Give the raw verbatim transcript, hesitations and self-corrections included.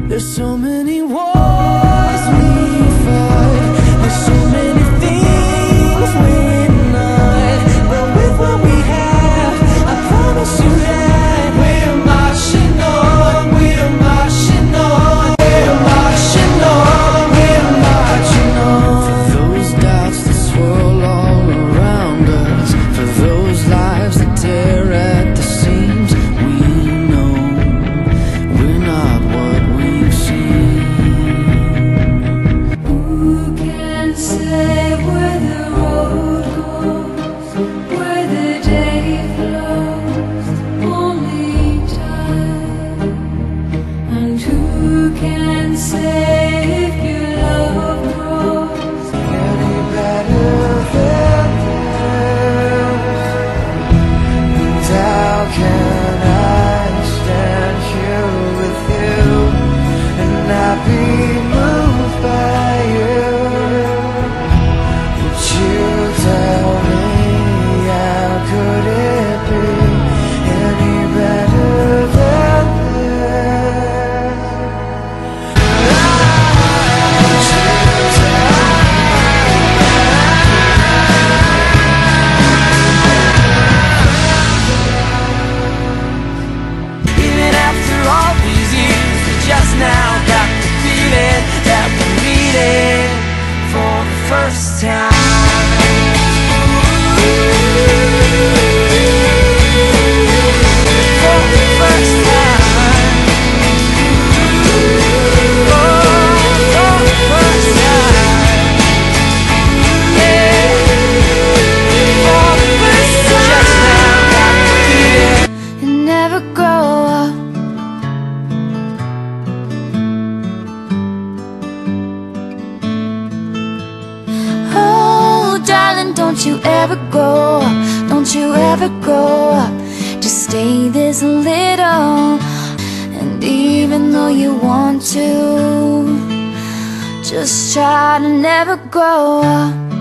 There's so many wars we fight, there's so many things we're not, but with what we have, I promise you that we're marching on, we're marching on, we're marching on, we're marching on. For those doubts that swirl all around us, for those lives that tear at the seams, we know we're not what we've seen. Who can say where the road goes, where the day flows? Only time. And who can say if your love grows Any better than this? And how can I stand here with you and not be moved by you? Would you tell me how could it be any better than this? Would you tell Even after all these years, I just now got the feeling that we're meeting for the first time. For the first time. Oh, for the first time. Yeah. For the first time. Just now got the feeling. and never grow up. Oh, darling, don't you ever grow up, don't you ever grow up. Just stay this little, and even though you want to, just try to never grow up.